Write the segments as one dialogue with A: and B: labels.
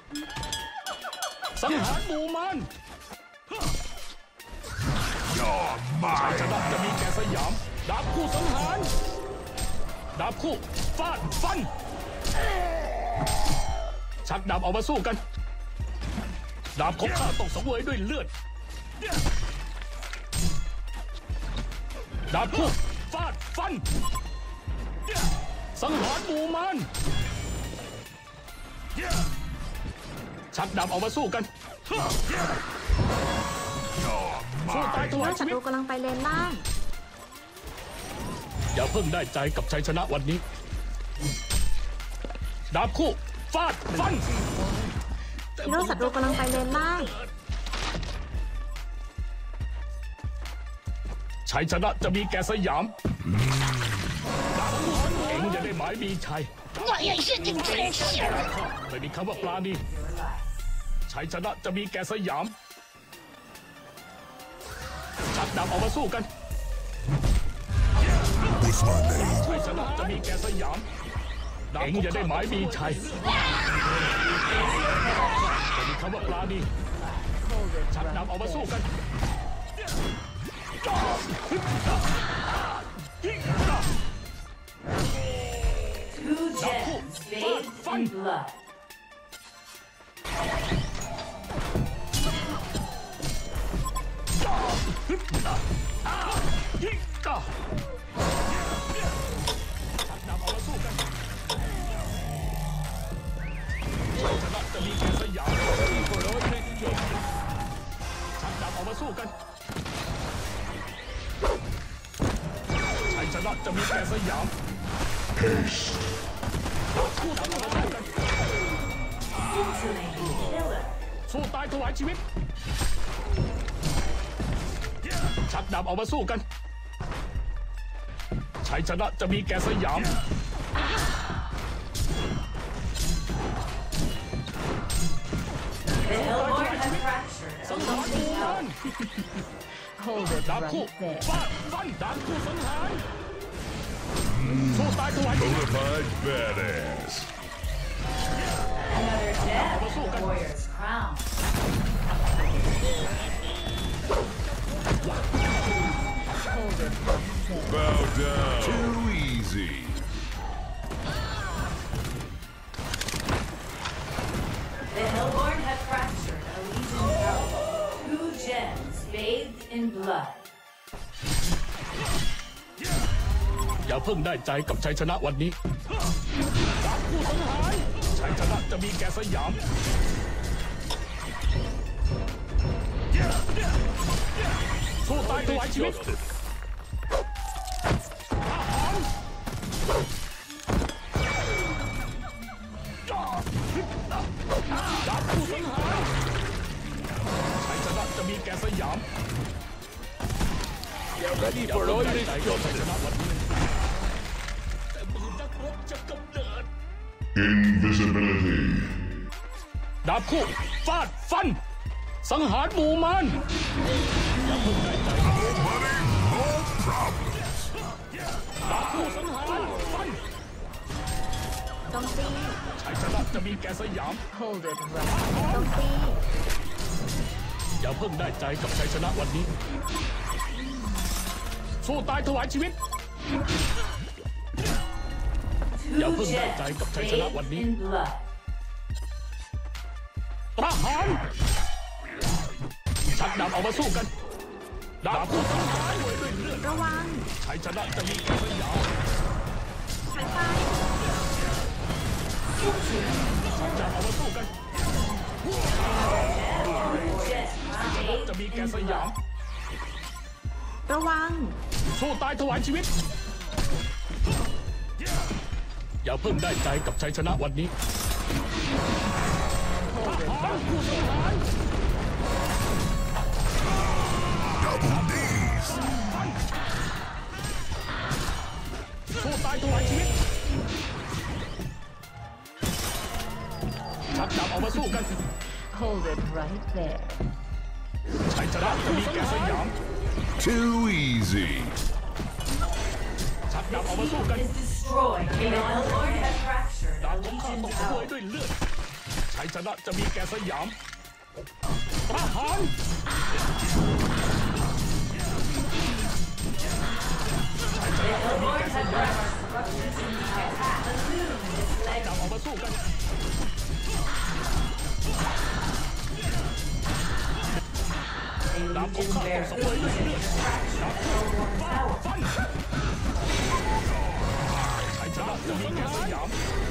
A: สังหารหมู่มันชัยชนะจะมีแก่สยามดาบคู่สังหารดาบคู่ฟาดฟันชักดาบออกมาสู้กันดาบของข้าต้องสังเวยด้วยเลือดดาบคู่ฟาดฟันสังหารหมู่มันชักดาบออกมาสู้กันสู้ตายถวายชีวิต
B: ศัตรูกำลังไปเลนล่าง
A: อย่าเพิ่งได้ใจกับชัยชนะวันนี้ดาบคู่ฟาดฟัน
B: ฮีโร่ศัตรูกำลังไปเลนล่าง
A: ชัยชนะจะมีแก่สยามดาบคู่เองจะได้หมายมีชัยไม่มีคำว่าปลาณีชัยชนะจะมีแก่สยามชักดาบออกมาสู้กันชัยชนะจะมีแก่สยามเองจะได้หมายมีชัยไม่มีคำว่าปลาณีชักดาบออกมาสู้กัน
C: Two gems bathed in blood.
A: ยิงก็ชักดาบออกมาสู้กันชัยชนะจะมีแก่สยามชักดาบออกมาสู้กันชัยชนะจะมีแก่สยามคู่สังหารกัน
C: Scintillating killer.
A: สู้ตายถวายชีวิตชักดาบออกมาสู้กันชัยชนะจะมีแก่สยาม
C: The Hellborn has fractured.
A: สังหารหมู่มัน
D: Hold it
A: ดาบคู่
D: right there.
A: ฟาดฟันดาบคู่สังหารสู้ตายถวายชีวิต
E: Bonafide badass.
C: Another gem in the warrior's crown.
D: Hold it right there.
E: Bow down. Too easy.
C: The Hellborn have fractured a legion tower. Two gems bathed in blood.
A: อย่าเพิ่งได้ใจกับชัยชนะวันนี้ดาบคู่สังหารชัยชนะจะมีแก่สยามสู้ตายถวายชีวิตดาบคู่สังหารชัยชนะจะมีแก่สยามอย่าเพิ่งได้ใจกับชัยชนะวันนี้แต่มือนักรบจะกำเนิด
E: Invisibility.
A: ดาบคู่ฟาดฟันสังหารหมู่มันอย่าเพิ่งได้ใจ
E: Nobody, no problems.
A: ดาบคู่สังหารฟัน
B: โจมตี
A: ชัยชนะจะมีแก่สยาม
D: Hold it right.
B: โจมตี
A: อย่าเพิ่งได้ใจกับชัยชนะวันนี้สู้ตายถวายชีวิต
C: Two
A: Dạ, vâng,
C: gems
A: trái cặp trái chân áp
C: bathed
A: đi.
C: in blood.
A: ประหารชักดาบออกมาสู้กันดาบคู่สังหารด้วยเลือด
B: ระวัง
A: ชัยชนะจะมีแก่สยาม
B: หายไป
A: ชักดาบออกมาสู้กัน
C: Gems
A: จะมี
C: bathed
A: แก่
C: in
A: สยาม
C: blood.
B: ระวัง
A: สู้ตายถวายชีวิต อย่าเพิ่งได้ใจกับชัยชนะวันนี้ทหารคู่สังหาร
E: Double D's.
A: สู้ตายถวายชีวิตชักดาบออกมาสู้กัน
D: Hold it right there.
A: ชัยชนะจะมีแก่สยาม
E: Too easy.
A: ชักดาบออกมาสู้กัน
C: Is destroyed. The Hellborn have fractured
A: ดา
C: a
A: บของข้า
C: legion
A: ต้องขโมย
C: tower.
A: ด้วยเลือดชัชัยชนะจะมีแก่สยามประหารชัยชนะจะมีแก่สยามจับออกมาสู้กันดาบของข้าต้องสังเวยด้วยเลือดดาบฟันชัยชนะจะมีแก่สยาม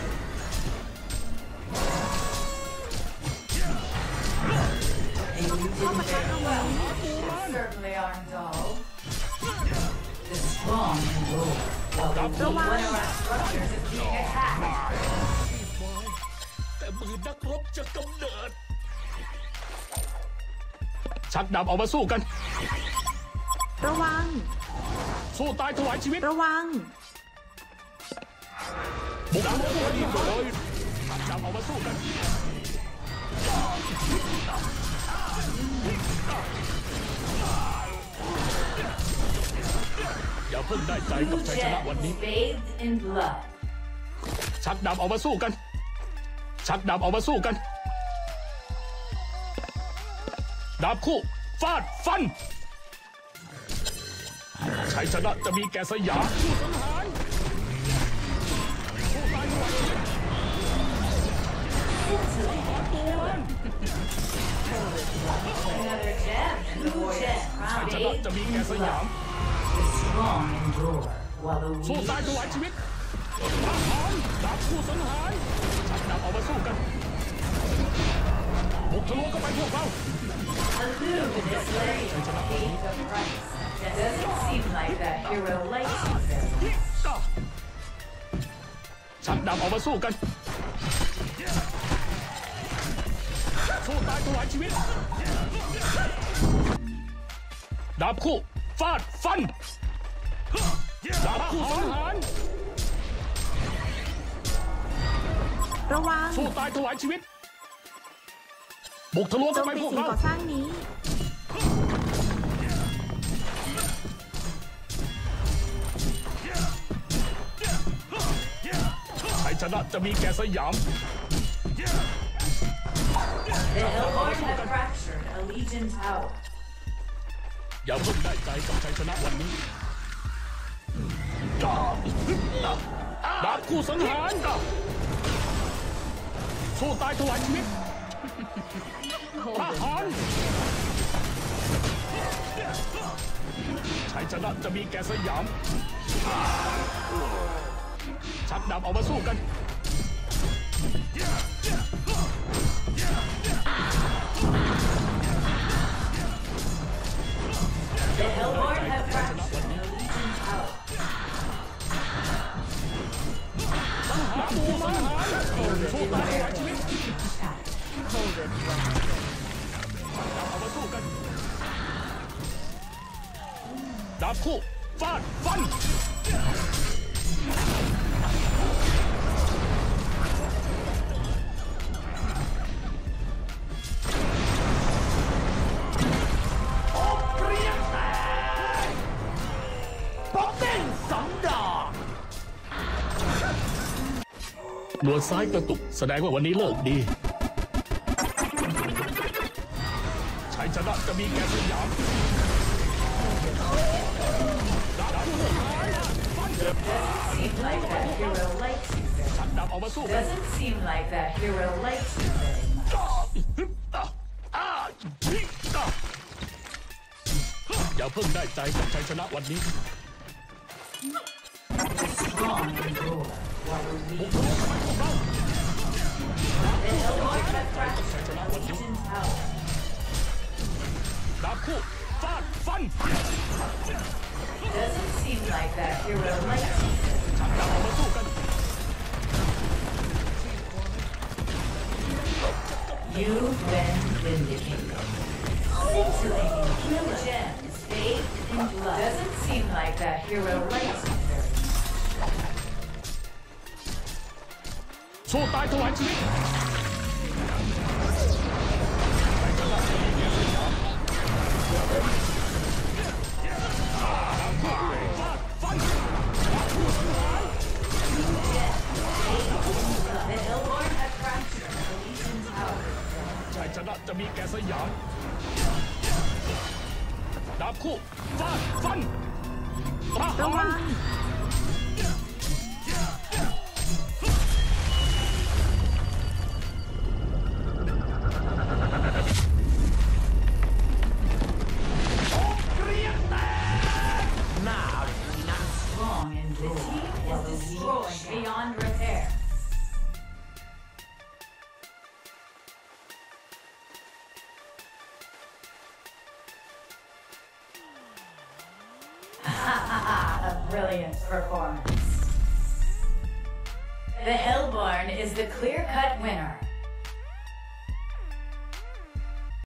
C: Certainly aren't all. The strong endure, while the weak one of our structures is being attacked.
A: แต่มือนักรบจะกำเนิดชักดาบออกมาสู้กัน
B: ระวัง
A: สู้ตายถวายชีวิต
B: ระวัง
A: บุกดาบสู้กันเลยชักดาบออกมาสู้กันอย่าเพิ่งได้ใจกับ
C: Blue
A: ชัยชนะวันนี้
C: gems bathed in blood.
A: ชักดาบออกมาสู้กัน ชักดาบออกมาสู้กัน ดาบคู่ฟาดฟันชัยชนะจะมีแก่สยามผู้สังหารผู้ตายด้วย
C: Another gem in the warrior's
A: ชัย
C: crown
A: ชนะ
C: bathed
A: จะมี
C: in
A: แก่สยาม
C: blood. The strong endure, while the
A: สู้
C: weak
A: ตายถวายชีวิตทหารดาบผู้สังหารชักดาบออกมาสู้กันบุกทะลวงเข้าไปพวกเรา
C: illuminous legend paid the price. That doesn't seem like that hero likes you very much.
A: ชักดาบออกมาสู้กันสู้ตายถวายชีวิตดาบคู่ฟาดฟันดาบคู่สังหาร
B: ระวัง
A: สู้ตายถวายชีวิตบุกทะลวง
B: โจ
A: เข้าม ไป
B: ตี
A: พวก
B: สิ่ง
A: เรา
B: ก่อสร้างนี้
A: ชัยชนะจะมีแก่สยาม
C: The Hellborn have fractured a Legion tower.
A: อย่าเพิ่งได้ใจกับชัยชนะวันนี้ดาบคู่สังหารสู้ตายถวายชีวิตทหารชัยชนะจะมีแก่สยามชักดาบออกมาสู้กัน
C: The Hellborn have fractured a Legion tower.
A: ดาบคู่สังหารสู้ตายถวายชีวิต
D: Hold it right
A: เอามาสู้กัน ดาบคู่ฟาดฟันหนวดซ้ายกระตุกแสดงว่าวันนี้เลิกดีชัยชนะจะมีแก่สยามดาบคู่สังหารฟัน
C: Seem like that hero likes you very
A: ชักดาบออกมาสู้กัน
C: Doesn't seem like that hero likes you very much.
A: อย่าเพิ่งได้ใจกับชัยชนะวันนี้
C: Strong endure, while the weak. The Hellborn have fractured a Legion tower.
A: ดาบคู่ฟาดฟัน
C: Doesn't seem like that hero likes you.
A: ชักดาบออกมาสู้กัน
C: You've been vindicated. Scintillating blue gems bathed in blood. Doesn't seem like that hero likes you very much.
A: สู้ตายถวายชีวิตฟัน
C: The Hellborn have fractured a Legion tower.
A: มีแก่สยามดาบคู่ฟาดฟันประ
B: ระ
A: หา
B: วั
A: รง
C: Strong, and the team is destroyed beyond repair. A brilliant performance. The Hellborn is the clear-cut winner.